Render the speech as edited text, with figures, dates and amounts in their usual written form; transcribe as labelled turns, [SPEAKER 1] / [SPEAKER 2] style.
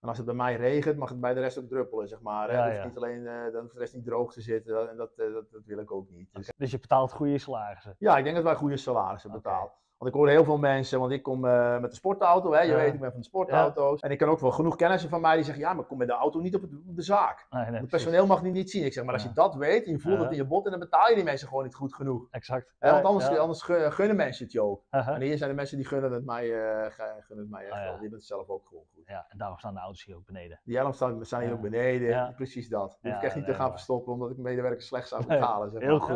[SPEAKER 1] En als het bij mij regent, mag het bij de rest ook druppelen, zeg maar. Hè?
[SPEAKER 2] Ja,
[SPEAKER 1] Het hoeft
[SPEAKER 2] ja.
[SPEAKER 1] niet alleen, dan hoeft de rest niet droog te zitten. En dat wil ik ook niet. Dus,
[SPEAKER 2] Dus je betaalt goede salarissen?
[SPEAKER 1] ja, ik denk dat wij goede salarissen
[SPEAKER 2] Oké.
[SPEAKER 1] betalen. Want ik hoor heel veel mensen, want ik kom met de sportauto, hè? Je weet, ik ben van de sportauto's. En ik kan ook wel genoeg kennissen van mij die zeggen, ja, maar kom met de auto niet op de zaak.
[SPEAKER 2] Nee,
[SPEAKER 1] Het
[SPEAKER 2] precies.
[SPEAKER 1] personeel mag die niet zien. Ik zeg, maar als je dat weet en je voelt het in je bot, dan betaal je die mensen gewoon niet goed genoeg.
[SPEAKER 2] Exact.
[SPEAKER 1] Want anders gunnen mensen het je ook.
[SPEAKER 2] Uh-huh.
[SPEAKER 1] En hier zijn de mensen die gunnen het mij echt wel. Die hebben het zelf ook gewoon goed.
[SPEAKER 2] Ja, en daarom staan de auto's hier ook beneden.
[SPEAKER 1] Die helm staan hier ook beneden.
[SPEAKER 2] Ja.
[SPEAKER 1] Precies dat. Die hoef ik
[SPEAKER 2] Ja,
[SPEAKER 1] echt niet te gaan
[SPEAKER 2] mooi.
[SPEAKER 1] verstoppen omdat ik medewerkers slecht zou betalen. Zeg maar.
[SPEAKER 2] Heel goed.